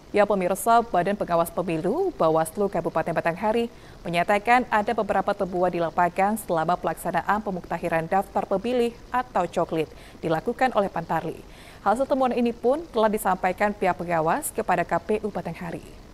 Ya pemirsa, Badan Pengawas Pemilu Bawaslu Kabupaten Batanghari menyatakan ada beberapa temuan di lapangan selama pelaksanaan pemuktahiran daftar pemilih atau coklit dilakukan oleh Pantarli. Hasil temuan ini pun telah disampaikan pihak pengawas kepada KPU Batanghari.